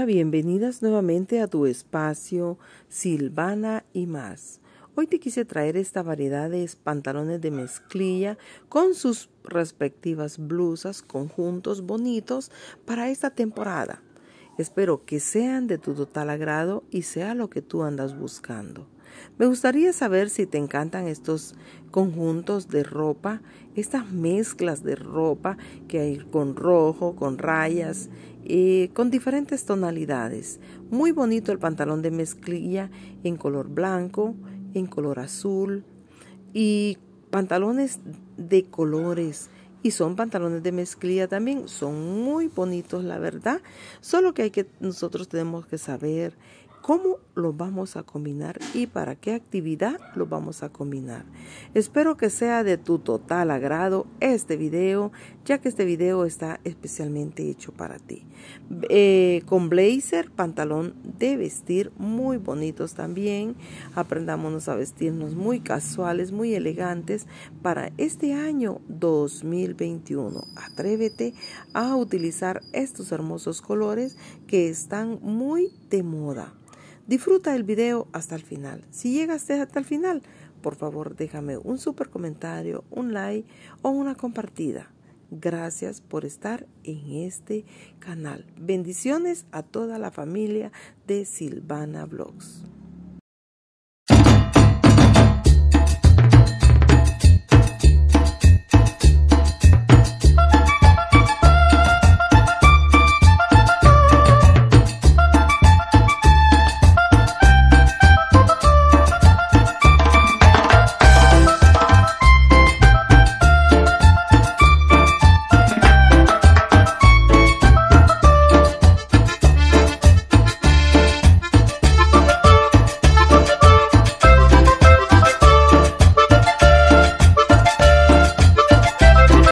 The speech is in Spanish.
bienvenidas nuevamente a tu espacio Silvana y más. Hoy te quise traer esta variedad de pantalones de mezclilla con sus respectivas blusas, conjuntos bonitos para esta temporada. Espero que sean de tu total agrado y sea lo que tú andas buscando. Me gustaría saber si te encantan estos conjuntos de ropa, estas mezclas de ropa que hay con rojo, con rayas, con diferentes tonalidades. Muy bonito el pantalón de mezclilla en color blanco, en color azul y pantalones de colores. Y son pantalones de mezclilla también, son muy bonitos la verdad, solo que nosotros tenemos que saber cómo los vamos a combinar y para qué actividad los vamos a combinar. Espero que sea de tu total agrado este video, ya que este video está especialmente hecho para ti. Con blazer, pantalón de vestir muy bonitos también. Aprendámonos a vestirnos muy casuales, muy elegantes para este año 2021. Atrévete a utilizar estos hermosos colores que están muy de moda. Disfruta el video hasta el final. Si llegaste hasta el final, por favor déjame un super comentario, un like o una compartida. Gracias por estar en este canal. Bendiciones a toda la familia de Silvana Vlogs.